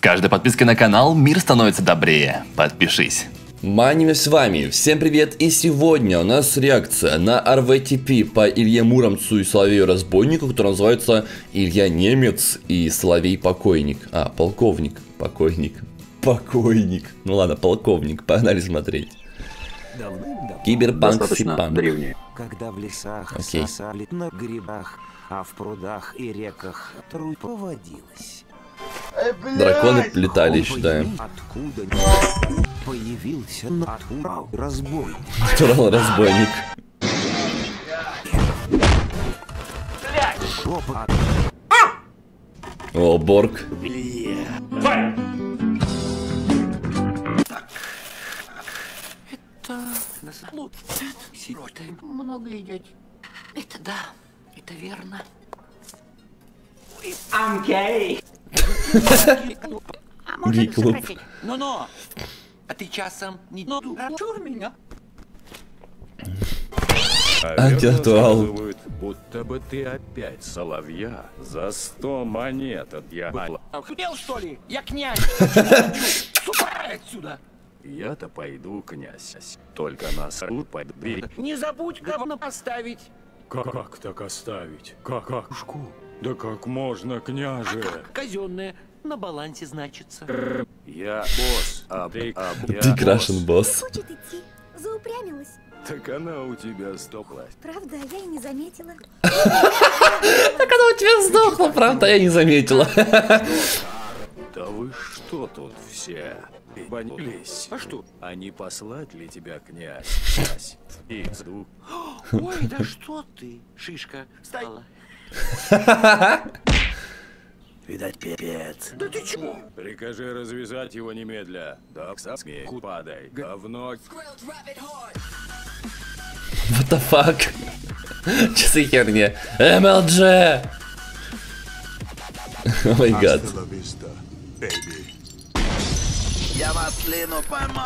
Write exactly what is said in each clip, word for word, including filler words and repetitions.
каждой подпиской на канал мир становится добрее. Подпишись. Маними с вами, всем привет, и сегодня у нас реакция на ар ви ти пи по Илье Муромцу и Соловею Разбойнику, который называется Илья Немец и Соловей Покойник. А, полковник, покойник, покойник, ну ладно, полковник, погнали смотреть. Киберпанк Сипан. Когда в лесах Окей. сосали на грибах, а в прудах и реках труд поводилась. Драконы летали, считаем. Откуда появился натурал разбойник? Натурал разбойник. Шепот. О, Борг. Это сироты много едят. Это да, это верно. I'm gay. А можно Гей-клуб. спросить? Ну-ну, а ты часом не чур меня? Антинатурал. Будто бы ты опять соловья за сто монет от дьявола. Хотел, что ли? Я князь. Ступай отсюда. Я-то пойду, князь. Только нас подбей. Не забудь говно поставить. Как так оставить? Как? Какушку? Да как можно, княже? Казенное. На балансе значится. Я босс, а ты... А, я Ты крашен босс. Хочет идти. Заупрямилась. Так она у тебя стопла. Правда, я и не заметила. Так она у тебя сдохла, правда, я не заметила. Да вы что тут все? Банились? А что? А не послать ли тебя, князь? Князь? Изду. Ой, да что ты, шишка, стала. Видать, пипец. Да ты чего? Прикажи развязать его немедля. Да к смеху падай. Говно. What the fuck? Че за херня? эм эл джи! О май гад. Я маслину поймал.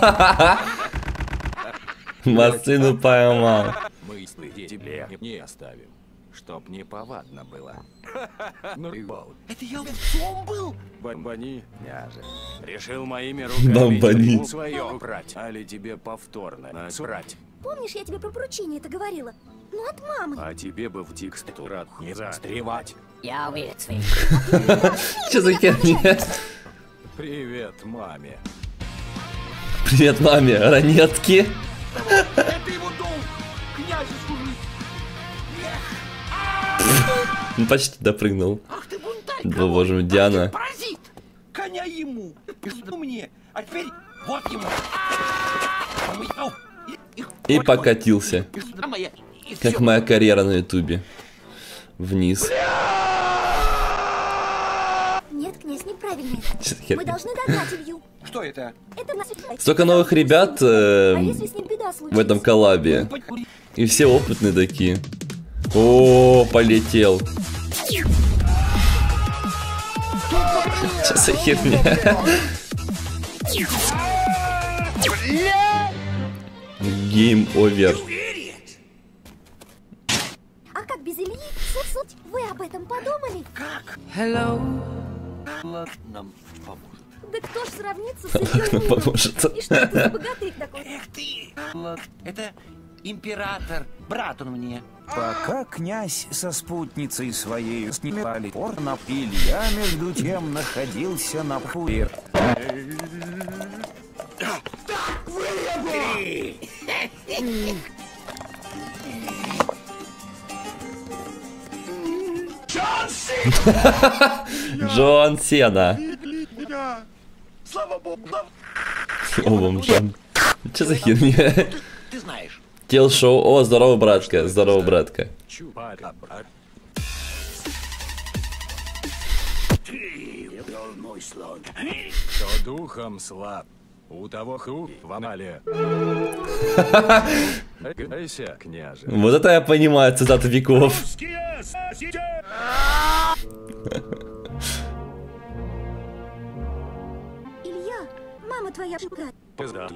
Маслину поймал. Мы тебе не оставим, чтоб не повадно было. Ну и бал. Это я овцом был? Бомбани, княже. Решил моими руками Бомбани. свое убрать. Али тебе повторно насрать. Помнишь, я тебе про поручение это говорила? Ну, от мамы. А тебе бы в текстурат не застревать. Я увидел свои. Че за херня? Привет, маме. Привет, маме, ранетки. Это его долг, князю служить. Ну, почти допрыгнул. Ах ты бунтарь, Да, боже мой, Диана. паразит. Коня ему, пизду мне, а теперь вот ему. И покатился. Как моя карьера на ютубе. Вниз. Нет, князь, неправильно. Че за Мы херня? должны догнать Илью. Что это? Это нас... Столько новых ребят э, А если с ним беда случится? в этом коллабе. И все опытные такие. О, полетел. Че за херня? Гейм овер. А как без Ильи? Суть-суть. Вы об этом подумали? Как? Hello. Нам поможет. Да кто ж сравнится с Нам Ильей? поможет. И что это за богатырь такой? Эх ты. Это император. Брат он мне. Пока князь со спутницей своей снимали порно, Илья между тем находился на пуре. Джон Сена. Слава богу. О, бомжан. Че за херня? Ты знаешь. Телшоу. О, здорово, братка. Здорово, братка. Чупака, брат. Ты мой слон. Кто духом слаб, у того ху в анале. Гайся, княже. Вот это я понимаю, цитаты веков. Илья, мама твоя пугает. Пизда.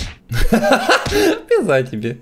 Пизда тебе.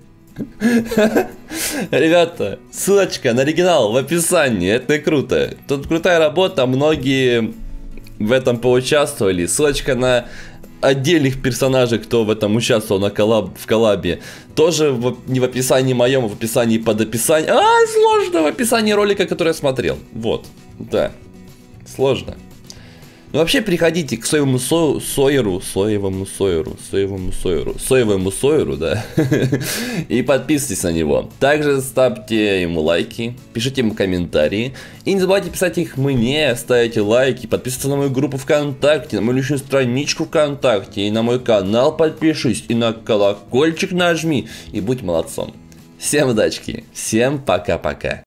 Ребята, ссылочка на оригинал в описании. Это круто. Тут крутая работа. Многие в этом поучаствовали. Ссылочка на отдельных персонажей, кто в этом участвовал на коллаб, в коллабе, тоже в, не в описании моем, а в описании под описанием. А, сложно, в описании ролика, который я смотрел. Вот, да, сложно. Ну вообще приходите к соевому со сойеру, соевому сойеру, соевому сойеру, соевому сойеру, да, и подписывайтесь на него. Также ставьте ему лайки, пишите ему комментарии, и не забывайте писать их мне, ставите лайки, подписывайтесь на мою группу ВКонтакте, на мою личную страничку ВКонтакте, и на мой канал подпишись, и на колокольчик нажми, и будь молодцом. Всем удачки, всем пока-пока.